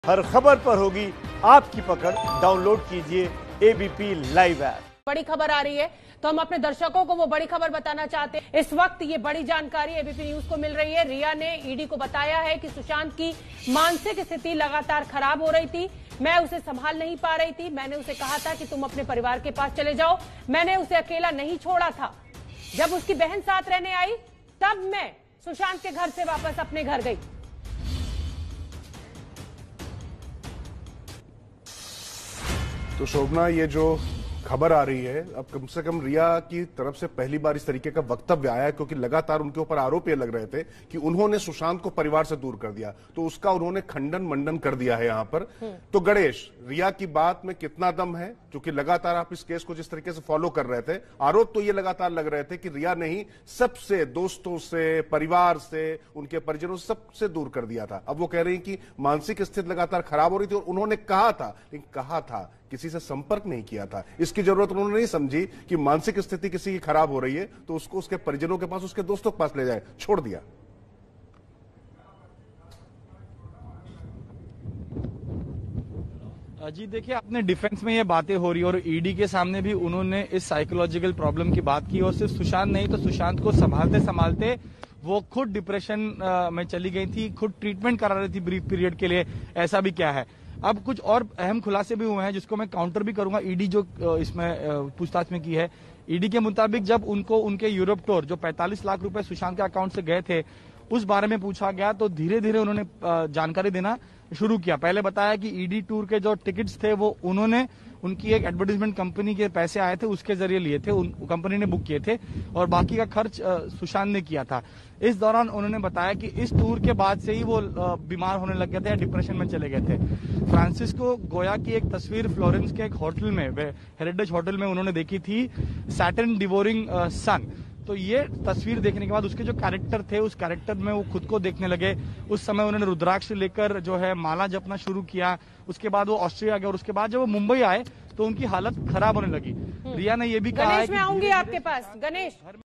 हर खबर पर होगी आपकी पकड़। डाउनलोड कीजिए एबीपी लाइव ऐप। बड़ी खबर आ रही है तो हम अपने दर्शकों को वो बड़ी खबर बताना चाहते हैं। इस वक्त ये बड़ी जानकारी एबीपी न्यूज को मिल रही है। रिया ने ईडी को बताया है कि सुशांत की मानसिक स्थिति लगातार खराब हो रही थी। मैं उसे संभाल नहीं पा रही थी। मैंने उसे कहा था कि तुम अपने परिवार के पास चले जाओ। मैंने उसे अकेला नहीं छोड़ा था। जब उसकी बहन साथ रहने आई तब मैं सुशांत के घर से वापस अपने घर गई। तो शोभना, ये जो खबर आ रही है, अब कम से कम रिया की तरफ से पहली बार इस तरीके का वक्तव्य आया है, क्योंकि लगातार उनके ऊपर आरोप ये लग रहे थे कि उन्होंने सुशांत को परिवार से दूर कर दिया। तो उसका उन्होंने खंडन मंडन कर दिया है यहां पर। तो गणेश, रिया की बात में कितना दम है? क्योंकि लगातार आप इस केस को जिस तरीके से फॉलो कर रहे थे, आरोप तो ये लगातार लग रहे थे कि रिया ने ही सबसे, दोस्तों से, परिवार से, उनके परिजनों से, सबसे दूर कर दिया था। अब वो कह रही कि मानसिक स्थिति लगातार खराब हो रही थी और उन्होंने कहा था, लेकिन कहा था, किसी से संपर्क नहीं किया था। इसकी जरूरत उन्होंने नहीं समझी कि मानसिक स्थिति किसी की खराब हो रही है तो उसको उसके परिजनों के पास, उसके दोस्तों के पास ले जाए, छोड़ दिया। जी देखिए, अपने डिफेंस में ये बातें हो रही है और ईडी के सामने भी उन्होंने इस साइकोलॉजिकल प्रॉब्लम की बात की और सिर्फ सुशांत नहीं तो सुशांत को संभालते संभालते वो खुद डिप्रेशन में चली गई थी, खुद ट्रीटमेंट करा रही थी ब्रीफ पीरियड के लिए। ऐसा भी क्या है। अब कुछ और अहम खुलासे भी हुए हैं जिसको मैं काउंटर भी करूंगा। ईडी जो इसमें पूछताछ में की है, ईडी के मुताबिक जब उनको उनके यूरोप टूर जो 45 लाख रुपए सुशांत के अकाउंट से गए थे उस बारे में पूछा गया तो धीरे धीरे उन्होंने जानकारी देना शुरू किया। पहले बताया कि ईडी टूर के जो टिकट्स थे वो उन्होंने उनकी एक एडवर्टाइजमेंट कंपनी के पैसे आए थे उसके जरिए लिए थे, कंपनी ने बुक किए थे और बाकी का खर्च सुशांत ने किया था। इस दौरान उन्होंने बताया कि इस टूर के बाद से ही वो बीमार होने लग गए थे या डिप्रेशन में चले गए थे। फ्रांसिस्को गोया की एक तस्वीर फ्लोरेंस के एक होटल में, हेरिटेज होटल में उन्होंने देखी थी, सैटर्न डिवोरिंग सन। तो ये तस्वीर देखने के बाद उसके जो कैरेक्टर थे उस कैरेक्टर में वो खुद को देखने लगे। उस समय उन्होंने रुद्राक्ष लेकर जो है माला जपना शुरू किया। उसके बाद वो ऑस्ट्रेलिया गए और उसके बाद जब वो मुंबई आए तो उनकी हालत खराब होने लगी। रिया ने ये भी कहा है गणेश, मैं आऊंगी आपके पास। गणेश।